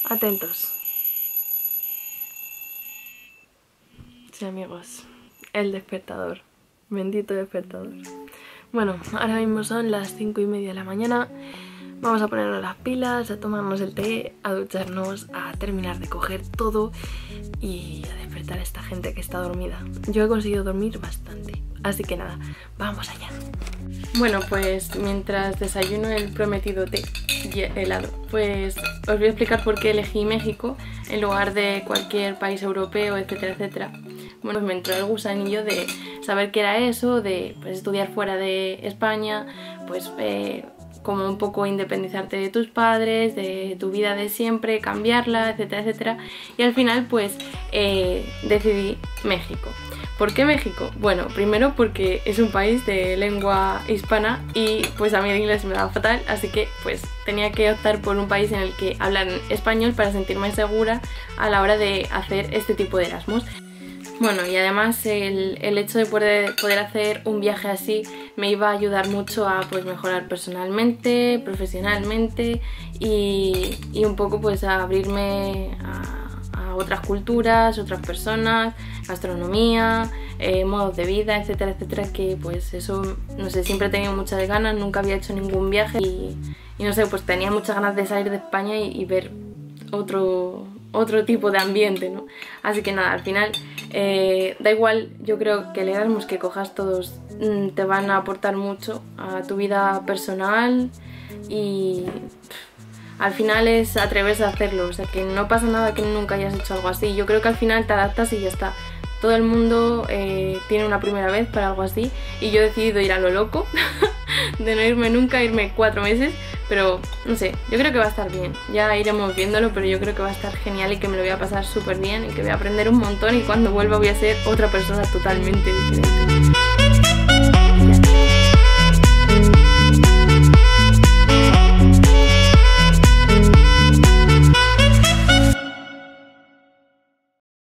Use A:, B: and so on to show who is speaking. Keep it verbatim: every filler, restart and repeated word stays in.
A: Atentos. Sí, amigos, el despertador. Bendito despertador. Bueno, ahora mismo son las cinco y media de la mañana. Vamos a ponernos las pilas, a tomarnos el té, a ducharnos, a terminar de coger todo y a despertar a esta gente que está dormida. Yo he conseguido dormir bastante, así que nada, vamos allá. Bueno, pues mientras desayuno el prometido té y helado, pues os voy a explicar por qué elegí México en lugar de cualquier país europeo, etcétera, etcétera. Bueno, me entró el gusanillo de saber qué era eso, de pues, estudiar fuera de España, pues eh, como un poco independizarte de tus padres, de tu vida de siempre, cambiarla, etcétera, etcétera. Y al final pues eh, decidí México. ¿Por qué México? Bueno, primero porque es un país de lengua hispana y pues a mí el inglés me daba fatal, así que pues tenía que optar por un país en el que hablan español para sentirme segura a la hora de hacer este tipo de Erasmus. Bueno, y además el, el hecho de poder, poder hacer un viaje así me iba a ayudar mucho a pues, mejorar personalmente, profesionalmente y, y un poco pues a abrirme a, a otras culturas, otras personas, gastronomía, eh, modos de vida, etcétera, etcétera, que pues eso, no sé, siempre he tenido muchas ganas, nunca había hecho ningún viaje y, y no sé, pues tenía muchas ganas de salir de España y, y ver otro... otro tipo de ambiente, ¿no? Así que nada, al final eh, da igual, yo creo que el Erasmus que cojas todos mmm, te van a aportar mucho a tu vida personal y pff, al final es atreverse a hacerlo, o sea que no pasa nada que nunca hayas hecho algo así, yo creo que al final te adaptas y ya está. Todo el mundo eh, tiene una primera vez para algo así y yo he decidido ir a lo loco, de no irme nunca, irme cuatro meses, pero no sé, yo creo que va a estar bien, ya iremos viéndolo, pero yo creo que va a estar genial y que me lo voy a pasar súper bien y que voy a aprender un montón y cuando vuelva voy a ser otra persona totalmente diferente.